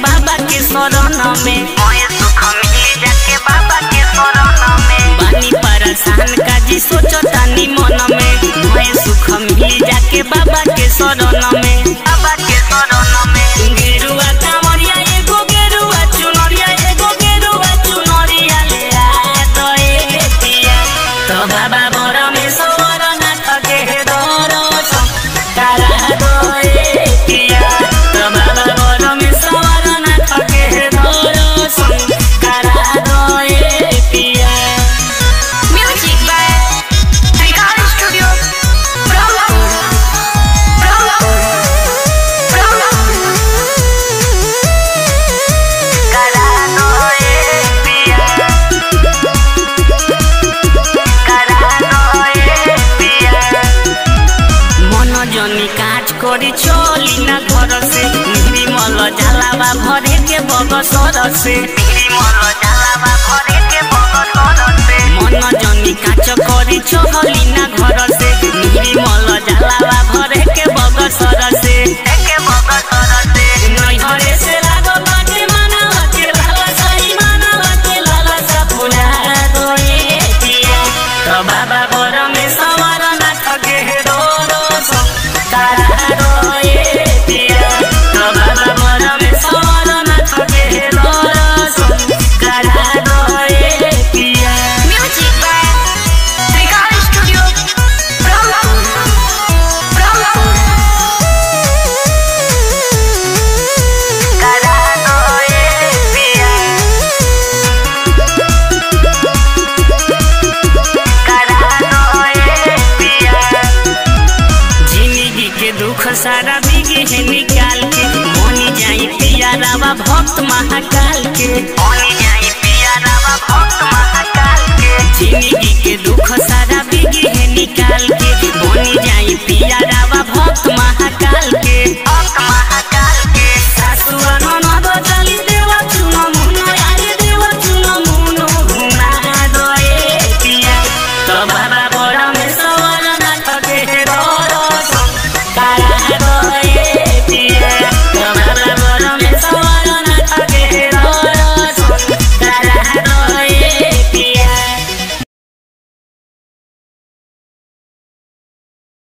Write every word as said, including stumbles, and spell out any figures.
बाबा के शरण में, मोए सुख मिल जाके बाबा के शरण में। बानी परेशान का जी सोचो तानी मन में, मोए सुख मिल जाके बाबा के शरण में, बाबा के शरण में। गेरुआ कांवरिया एगो गेरुआ चुनरिया एगो गेरुआ चुनरिया ले आ तो ए पिया तो बाबा बर में सवर ना थके दरस करा दो ए पिया तो बाबा बर में सवर ना थके दरस करा दो ए पिया। Music by Trikal studio Brahmpur Brahmpur Brahmpur करा दो ए पिया करा दो ए पिया। मन जनी काज करी चली ना घर से, निर्मल जलावा भरे के बगसर से, निर्मल जलावा भरे के बगसर से। मन जनी काज करी चली ना घर से, निर्मल जलावा भरे के बगसर से, के बगसर से। नई घरे से लागो बाटे मानवा के लाला सही मानवा के लाला सा फुला दो ए पिया तो बाबा बर में सवार ना थके दरस करा दो ए पिया तो बाबा बर में सवार ना थके दरस करा दो ए पिया। Music by Trikal studio Brahmpur Brahmpur करा दो ए पिया करा दो ए पिया। जिंदगी के दुख सारा बिगे है निकाल के, मोनी जाई पिया रावा भक्त महाकाल के, मोनी जाई पिया रावा भक्त महाकाल के। जिंदगी के दुख सारा बिगे है निकाल के, मोनी जाई